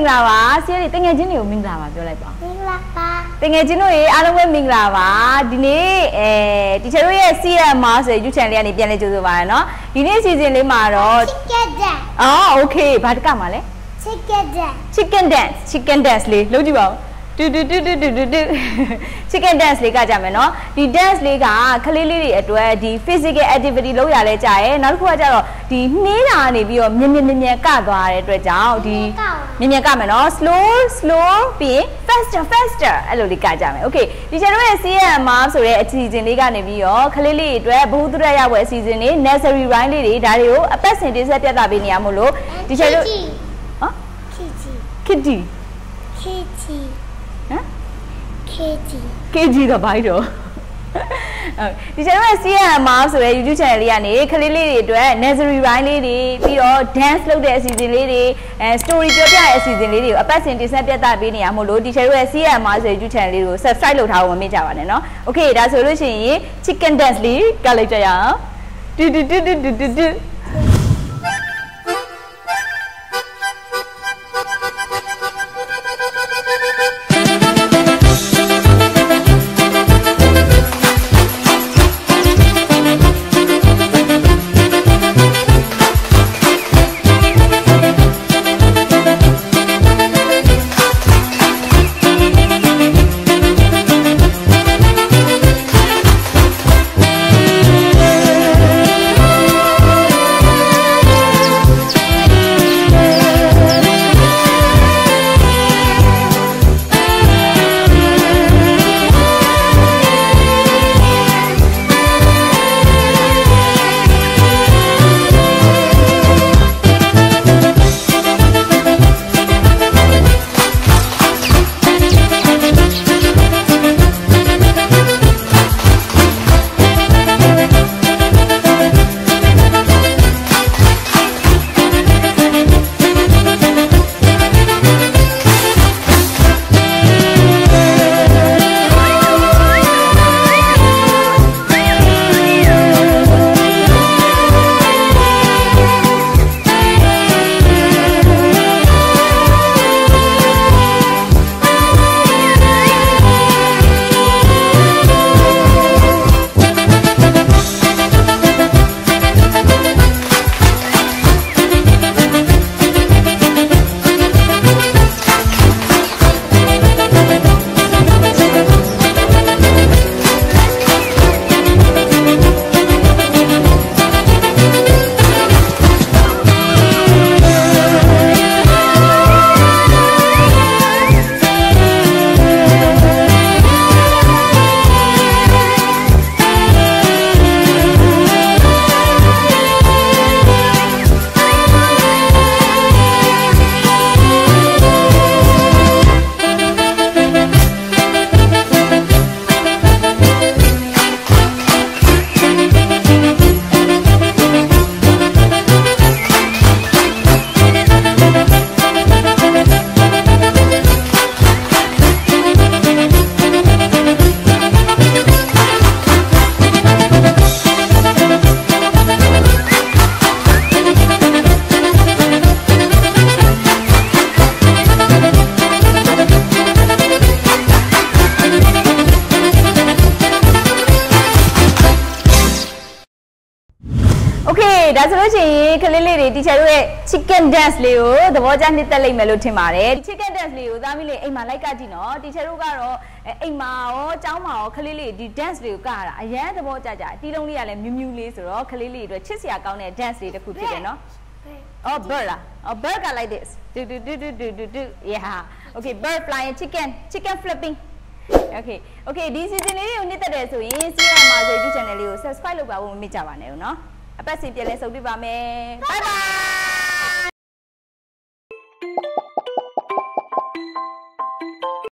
လာပါဆရာတွေတငယ်ချင်းတွေကိုမင်္ဂလာပါပြောလိုက်ပါမင်္ဂလာပါတငယ်ချင်းတို့ရေအားလုံးပဲမင်္ဂလာပါဒီနေ့တီချာတို့ရဲ့ CL&MOM ဆိုတဲ့ YouTube channel လေးကနေပြန်လဲကြိုဆိုပါရနော်ဒီနေ့ season လေးမှာတော့ Chicken dance အော် okay ဘာတကမှာလဲ Chicken dance လေးလုပ်ကြည့်ပါဦးတူchicken dance လေးကကြမယ်နော်ဒီ dance လေးကခလေးလေးတွေအတွက်ဒီ physical activity လုပ်ရလဲကြာရဲ့နောက်တစ်ခုကကြတော့ဒီနှေးတာနေပြီးတော့မြင်ကသွားတဲ့အတွက်ကြောင့်ဒီမြင်ကမယ်နော် slow ပြီး faster အဲ့လိုလေးကကြမယ် okay ဒီကျွန်တော်ရဲ့ CL&MOM ဆိုတဲ့အစီအစဉ်လေးကနေပြီးတော့ခလေးလေးတွေအတွက်ဘ ഹു တုရရပွဲအစီအစဉ်လေး nursery rhyme လေးတွေဒါတွေကိုအပတ်စဉ်တင်ဆက်ပြသပေးနေရမို့လို့ဒီကျွန်တော်ဟမ် kitty ဟမ် KG တော့ဘာလို့ဒီကျွန်တော်ရဲ့ CL&MOM ဆိုတဲ့ YouTube channel လေးကနေခလေးလေးတွေအတွက် nursery rhyme လေးတွေပြီးတော့ dance လုပ်တဲ့အစီအစဉ်လေးတွေstory ပြောပြတဲ့အစီအစဉ်လေးတွေကိုအပတ်စဉ်တင်ဆက်ပြသပေးနေရမို့လို့ဒီကျွန်တော်ရဲ့ CL&MOM ဆိုတဲ့ YouTube channel လေးကို subscribe လုပ်ထားဖို့မမေ့ကြပါနဲ့เนาะ okay ဒါဆိုလို့ရှိရင် chicken dance လေးကလိုက်ကြရအောင်တူ ဒါဆိုလို့ရှိရင်ခလေးလေးတွေတီချာတို့ရဲ့ chicken dance လေးကိုသဘောကျနှစ်သက်လိမ့်မယ်လို့ထင်ပါတယ် chicken dance လေးကိုသားမီးလေးအိမ်မှာလိုက်ကကြည့်နော်တီချာတို့ကတော့အိမ်မှာရောကျောင်းမှာရောခလေးလေးဒီ dance လေးကိုကရတာအရန်သဘောကျကြတီးလုံးလေးကလည်းမြူးမြူးလေးဆိုတော့ခလေးလေးတွေအတွက်ချစ်စရာကောင်းတဲ့ dance လေးတစ်ခုဖြစ်တယ်နော် Oh bird လား Oh bird got like this do yeah okay bird flying chicken flipping okay ဒီ season လေးကိုနှစ်သက်တယ်ဆိုရင် CL&MOM ဆို YouTube channel လေးကို subscribe လုပ်ပါဦးမမေ့ကြပါနဲ့နော်အပတ်စဉ်ပြန်လဲဆုံတွေ့ပါမယ် bye bye